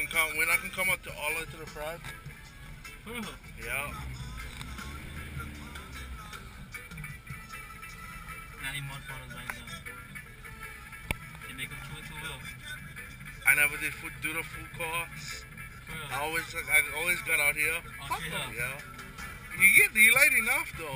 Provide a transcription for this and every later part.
can come. When I can come up to all the way to the front. Yeah. Not even more photos right now. They make them chew it too well. I never did do the food call. I always got out here. Oh, yeah. You light enough though.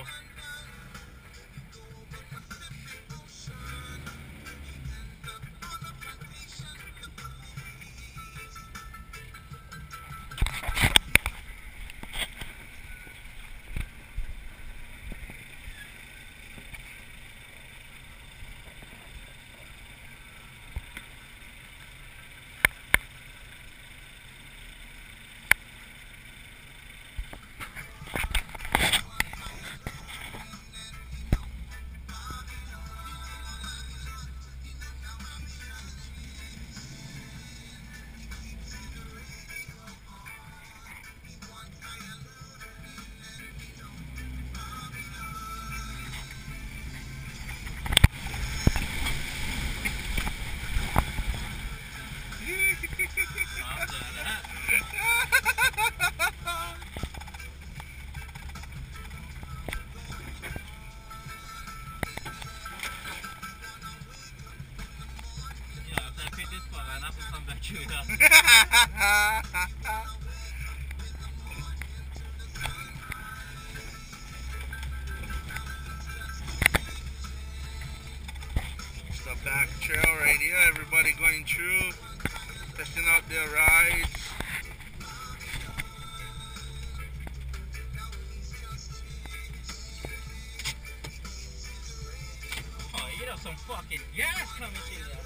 It's the back trail right here. Everybody going through, testing out their rides. Oh, you know some fucking gas coming through there.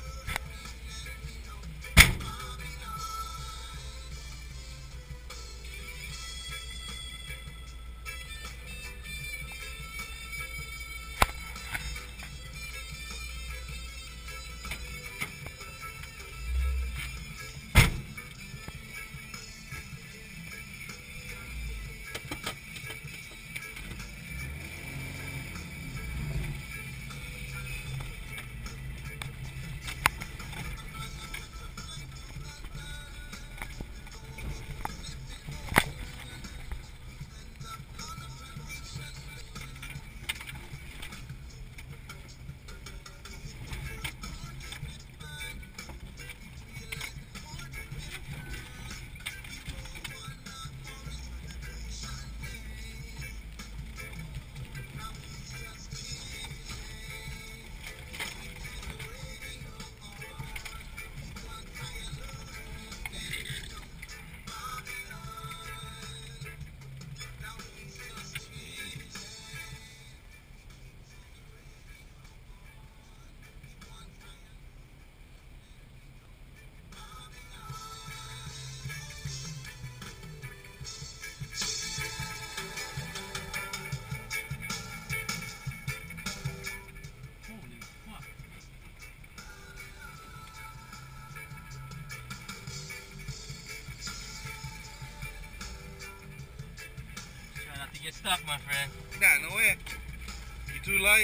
Get stuck, my friend. Nah, no way. You too light.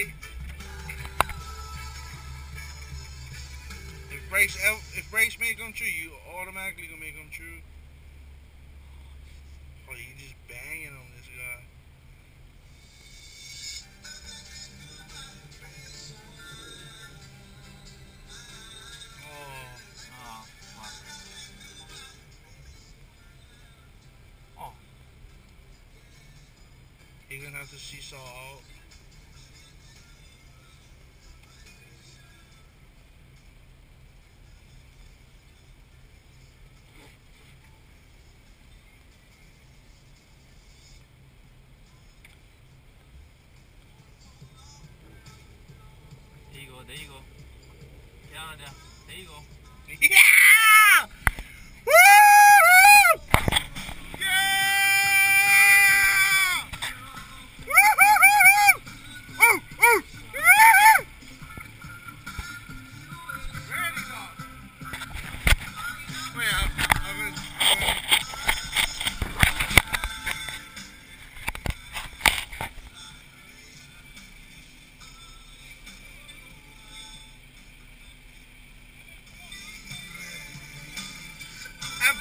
If brakes make them true, you automatically gonna make them true. Oh, you just banging on this guy. Oh, fuck. Oh. You're gonna have to seesaw out. There you go. Yeah, there you go. Yeah! Woo!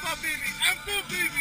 my baby. Ample baby.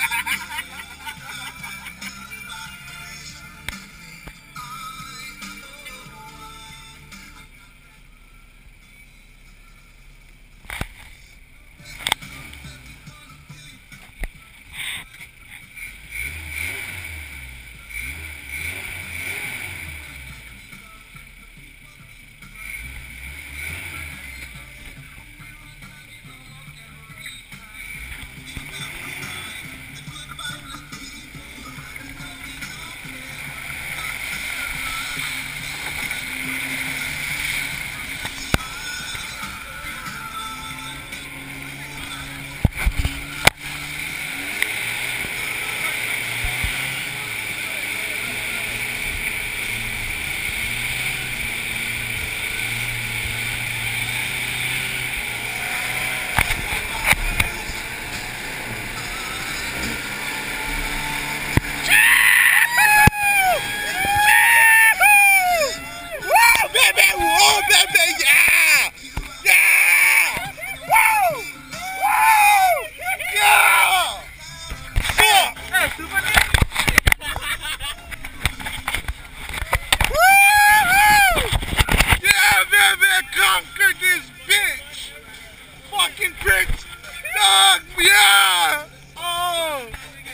Conquer this bitch! Fucking bitch! Dog! Yeah! Oh!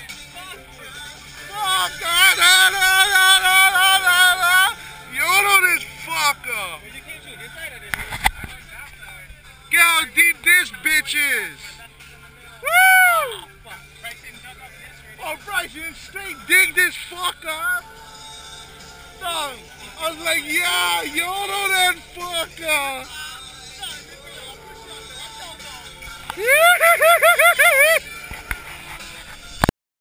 Fuck! YOLO this fucker! Get how deep this bitch is! Woo! Oh, Bryson, straight dig this fucker! Dog! I was like, yeah, YOLO that fucker!